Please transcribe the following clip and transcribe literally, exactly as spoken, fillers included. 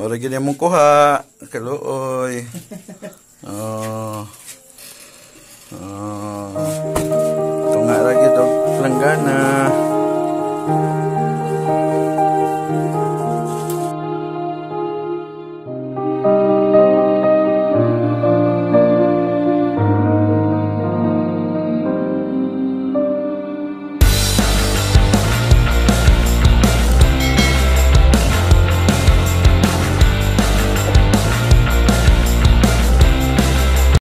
Oh, lagi dia mong kuha. Kaluoy. Oh. Oh. Tunga lagi to. Langgana.